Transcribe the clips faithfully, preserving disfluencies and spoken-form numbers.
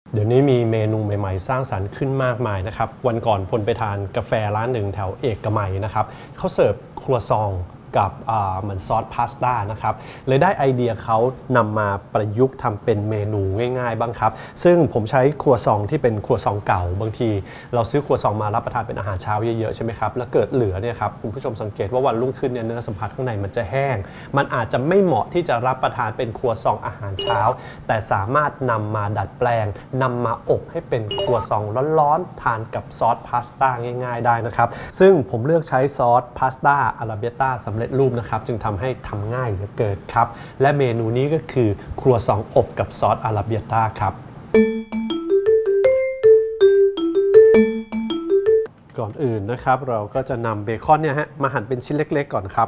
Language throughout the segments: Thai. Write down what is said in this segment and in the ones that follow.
เดี๋ยวนี้มีเมนูใหม่ๆสร้างสรรค์ขึ้นมากมายนะครับวันก่อนพลไปทานกาแฟร้านหนึ่งแถวเอกมัยนะครับเขาเสิร์ฟครัวซองกับเหมือนซอสพาสต้านะครับเลยได้ไอเดียเขานำมาประยุกต์ทำเป็นเมนูง่ายๆบ้างครับซึ่งผมใช้ครัวซองที่เป็นครัวซองเก่าบางทีเราซื้อครัวซองมารับประทานเป็นอาหารเช้าเยอะๆใช่ไหมครับแล้วเกิดเหลือเนี่ยครับคุณผู้ชมสังเกตว่าวันรุ่งขึ้นเนี่ยเนื้อสัมผัสข้างในมันจะแห้งมันอาจจะไม่เหมาะที่จะรับประทานเป็นครัวซองอาหารเช้าแต่สามารถนำมาดัดแปลงนำมาอบให้เป็นครัวซองร้อนๆทานกับซอสพาสต้าง่ายๆได้นะครับซึ่งผมเลือกใช้ซอสพาสต้าอาราเบียต้าสำเร็จรูปนะครับจึงทำให้ทำง่ายเหลือเกินครับและเมนูนี้ก็คือครัวซองอบกับซอสอาราเบียต้าครับก่อนอื่นนะครับเราก็จะนำเบคอนเนี่ยฮะมาหั่นเป็นชิ้นเล็กๆก่อนครับ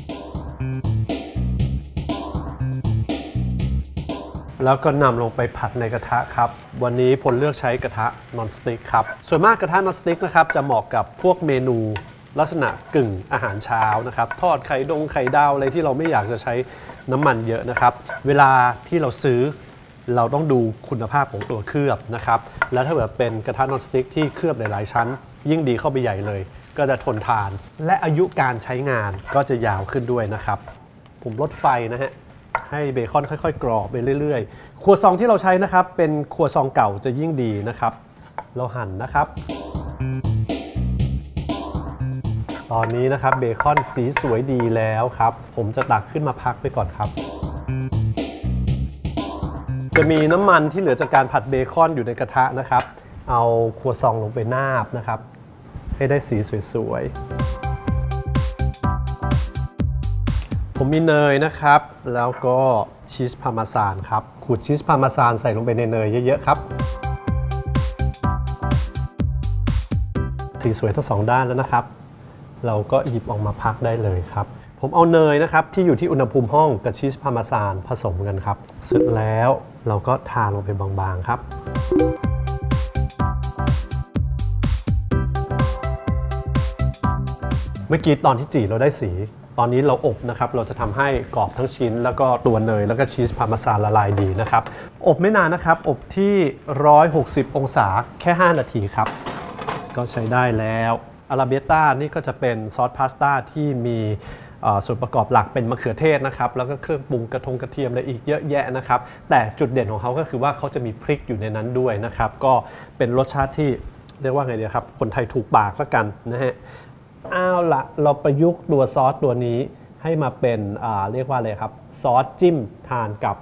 แล้วก็นำลงไปผัดในกระทะครับวันนี้พลเลือกใช้กระทะนอนสติ๊กครับส่วนมากกระทะนอนสติ๊กนะครับจะเหมาะกับพวกเมนูลักษณะกึ่งอาหารเช้านะครับทอดไข่ดงไข่ดาวอะไรที่เราไม่อยากจะใช้น้ำมันเยอะนะครับเวลาที่เราซื้อเราต้องดูคุณภาพของตัวเคลือบนะครับแล้วถ้าเกิดเป็นกระทะนอนสติ๊กที่เคลือบหลายๆชั้นยิ่งดีเข้าไปใหญ่เลยก็จะทนทานและอายุการใช้งานก็จะยาวขึ้นด้วยนะครับผมลดไฟนะฮะให้เบคอนค่อยๆกรอบไปเรื่อยๆครัวซองที่เราใช้นะครับเป็นครัวซองเก่าจะยิ่งดีนะครับเราหั่นนะครับตอนนี้นะครับเบคอนสีสวยดีแล้วครับผมจะตักขึ้นมาพักไปก่อนครับจะมีน้ำมันที่เหลือจากการผัดเบคอนอยู่ในกระทะนะครับเอาครัวซองลงไปนาบนะครับให้ได้สีสวยๆผมมีเนยนะครับแล้วก็ชีสพาร์เมซานครับขูดชีสพาร์เมซานใส่ลงไปในเนยเยอะๆครับสีสวยทั้งสองด้านแล้วนะครับเราก็หยิบออกมาพักได้เลยครับผมเอาเนยนะครับที่อยู่ที่อุณหภูมิห้องกับชีสพาร์เมซานผสมกันครับเสร็จแล้วเราก็ทาลงไปบางๆครับเมื่อกี้ตอนที่จี่เราได้สีตอนนี้เราอบนะครับเราจะทำให้กรอบทั้งชิ้นแล้วก็ตัวเนยแล้วก็ชีสพาร์เมซานละลายดีนะครับอบไม่นานนะครับอบที่หนึ่งร้อยหกสิบองศาแค่ห้านาทีครับก็ใช้ได้แล้วอาราเบียต้านี่ก็จะเป็นซอสพาสต้าที่มีส่วนประกอบหลักเป็นมะเขือเทศนะครับแล้วก็เครื่องปรุงกระทงกระเทียมอะไรอีกเยอะแยะนะครับแต่จุดเด่นของเขาก็คือว่าเขาจะมีพริกอยู่ในนั้นด้วยนะครับก็เป็นรสชาติที่เรียกว่าไงดีครับคนไทยถูกปากแล้วกันนะฮะเอาละเราประยุกต์ตัวซอสตัวนี้ให้มาเป็นเรียกว่าอะไรครับซอสจิ้มทานกับ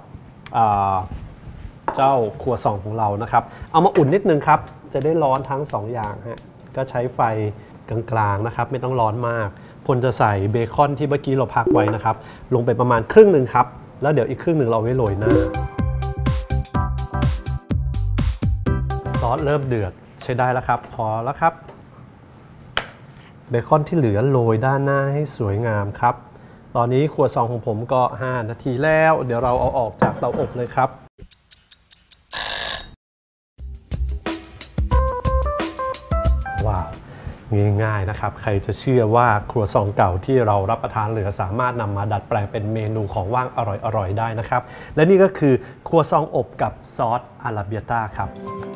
เจ้าครัวซองของเรานะครับเอามาอุ่นนิดนึงครับจะได้ร้อนทั้งสองอย่างฮะก็ใช้ไฟกลางๆนะครับไม่ต้องร้อนมากพลจะใส่เบคอนที่เมื่อกี้เราพักไว้นะครับลงไปประมาณครึ่งหนึ่งครับแล้วเดี๋ยวอีกครึ่งหนึ่งเราไว้โรยหน้าซอสเริ่มเดือดใช้ได้แล้วครับพอแล้วครับเบคอนที่เหลือโรยด้านหน้าให้สวยงามครับตอนนี้ครัวซองของผมก็ห้านาทีแล้วเดี๋ยวเราเอาออกจากเตาอบเลยครับว้าวง่ายๆนะครับใครจะเชื่อว่าครัวซองเก่าที่เรารับประทานเหลือสามารถนำมาดัดแปลงเป็นเมนูของว่างอร่อยๆได้นะครับและนี่ก็คือครัวซองอบกับซอสอาราเบียต้าครับ